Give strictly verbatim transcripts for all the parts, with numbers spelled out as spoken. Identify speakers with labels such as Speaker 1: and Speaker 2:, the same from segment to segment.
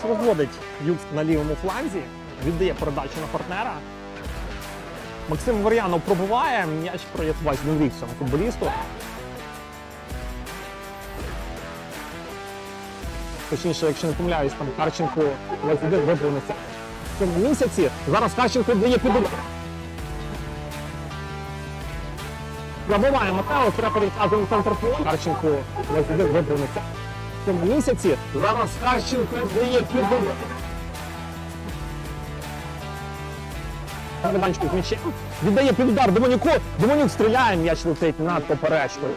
Speaker 1: М'яч розводить Юкс на лівому фланзі, віддає передачу на партнера. Максим Вар'янов пробиває, м'яч проєцвась Нуріксону футболісту. Точніше, якщо не помиляюсь, там Харченко двадцять один виповниться в цьому місяці. Зараз Харченко дає під удар. Пробиває Матео, треба переказує центр поля. Харченко двадцять один виповниться в цьому місяці. Зараз Харченко дає під удар. Майданчику з м'ячем. Віддає під удар Демонюку. Демонюк стріляє, м'яч летить над поперечкою.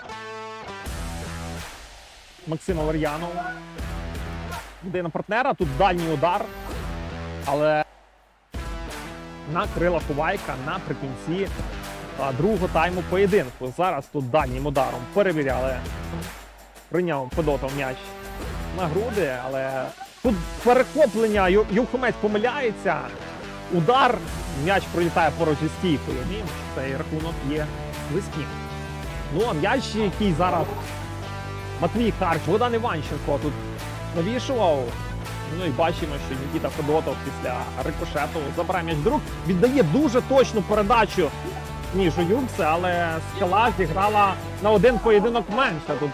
Speaker 1: Максима Вар'янова. Йде на партнера, тут дальній удар. Але накрила Ховайка наприкінці другого тайму поєдинку. Зараз тут дальнім ударом перевіряли. Прийняв Федотов м'яч на груди, але тут перехоплення, Юхомець помиляється. Удар, м'яч пролітає поруч зі стійкою. Цей рахунок є близьким. Ну, а м'яч, який зараз Матвій Харч, Богдан Іванченко тут навішував. Ну і бачимо, що Нікіта Федотов після рикошету забирає м'яч до рук. Віддає дуже точну передачу, ніж у Юкса, але Скала зіграла на один поєдинок менше. Тут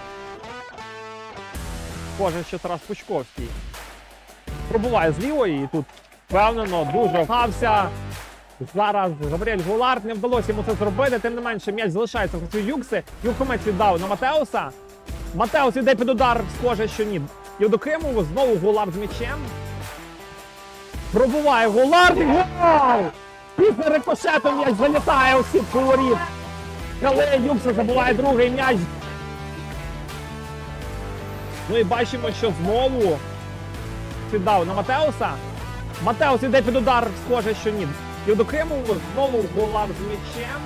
Speaker 1: кожен ще Тарас Пучковський пробуває з лівої і тут впевнено дуже гався. Зараз Габріель Гулард, не вдалося йому це зробити, тим не менше м'яч залишається в Юкси. Юхомець віддав на Матеуса. Матеус йде під удар, схоже, що ні. Євдокимову, знову Гулард з м'ячем. Пробуває Гулард, гол! Після рикошету м'яч залітає у сітку воріт. Але Юкса забуває другий м'яч. Ну і бачимо, що знову віддав на Матеуса. Матеус йде під удар, схоже, що ні. Євдокимову, знову Гулард з м'ячем.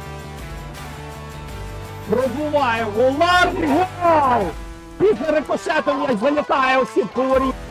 Speaker 1: Пробуває Гулард, гол! Після рикошету м'яч залітає у сітку воріт.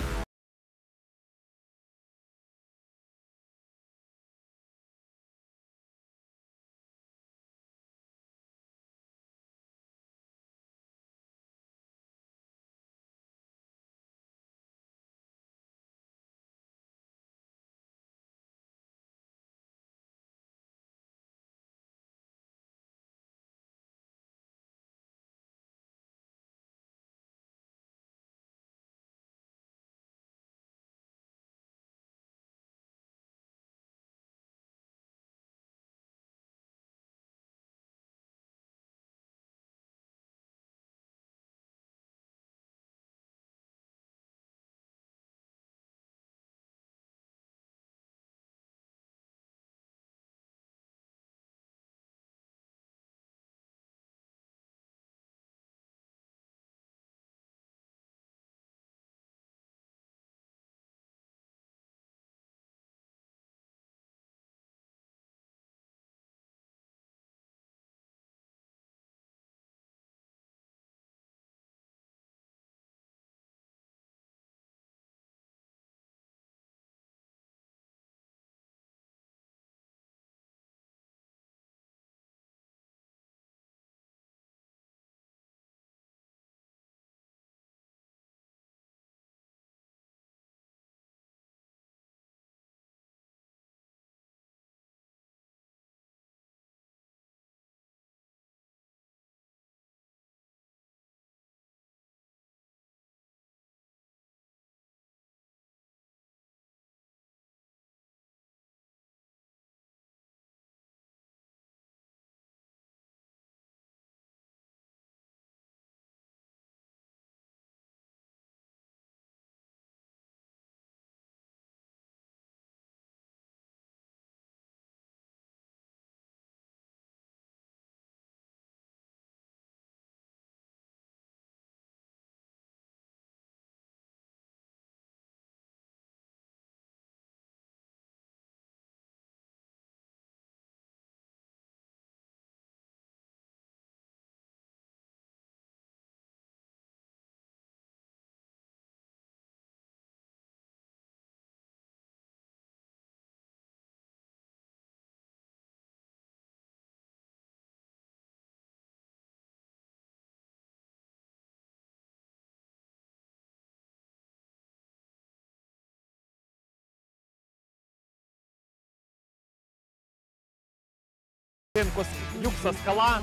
Speaker 1: Юкса Скала.